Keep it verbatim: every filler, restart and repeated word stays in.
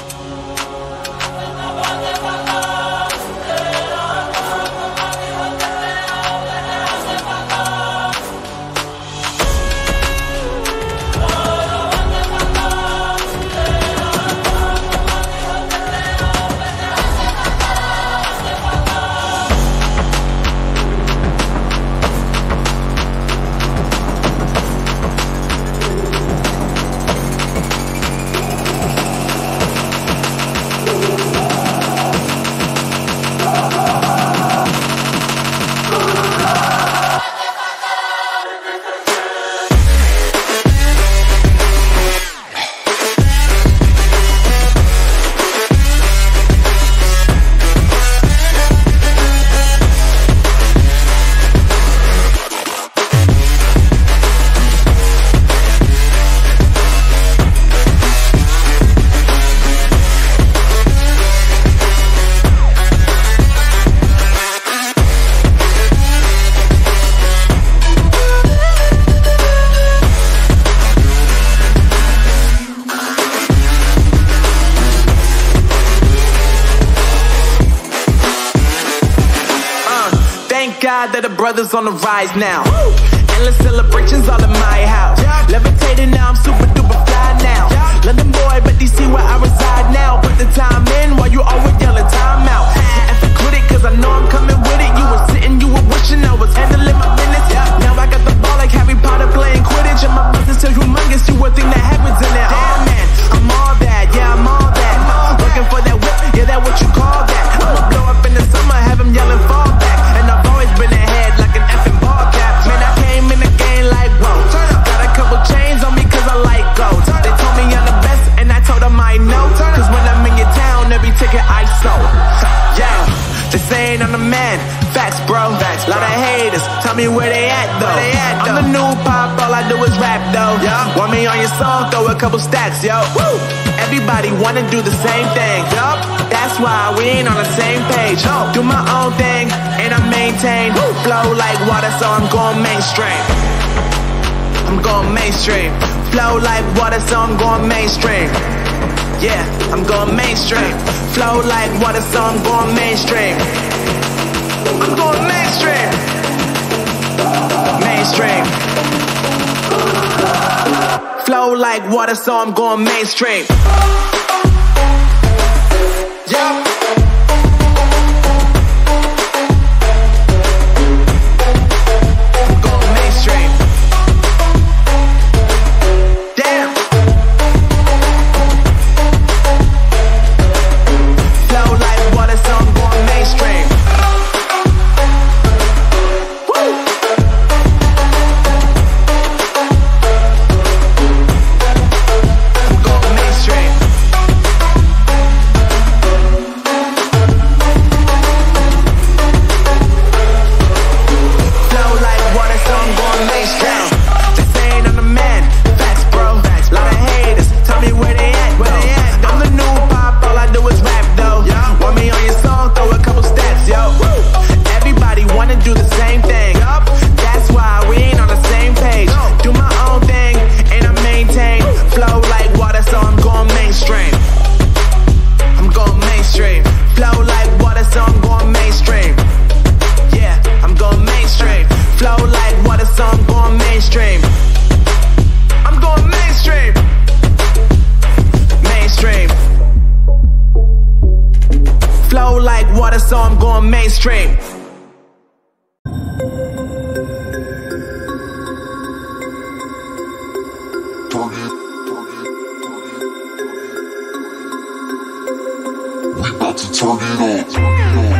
God that the brothers on the rise now. Woo! Endless celebrations all in my house. Yeah. Levitating now, I'm super duper fly now. Yeah. London boy, but D C where I reside now. Put the time in while you always yelling time out. And for quit it, cause I know I'm coming with it. You were sitting, you were wishing I was handling my business. Yeah. Now I got the ball like Harry Potter playing Quidditch. And my business is humongous, you would think that happens in it. Damn man, I'm all that, yeah I'm all that. Looking for that whip, yeah that what you call that. I'ma blow up in the summer, have him yelling fall back. And I've always been ahead like an effing ball cap. Man, I came in the game like whoa. Got a couple chains on me cause I like gold. They told me I'm the best and I told them I know. Cause when I'm in your town, every ticket I sold. Yeah, they saying I'm the man. Facts bro, facts, lot of haters. Tell me where they at though. They at, though. I'm the new pop, all I do is rap though. Yeah. Want me on your song, throw a couple stacks, yo. Woo! Everybody wanna do the same thing. Yup. That's why we ain't on the same page. No. Do my own thing and I maintain. Woo! Flow like water, so I'm going mainstream. I'm going mainstream. Flow like water, so I'm going mainstream. Yeah, I'm going mainstream. Flow like water, so I'm going mainstream. I'm going mainstream. Mainstream. Flow like water, so I'm going mainstream. Yeah. So I'm going mainstream. Target, target, target. We about to turn it on.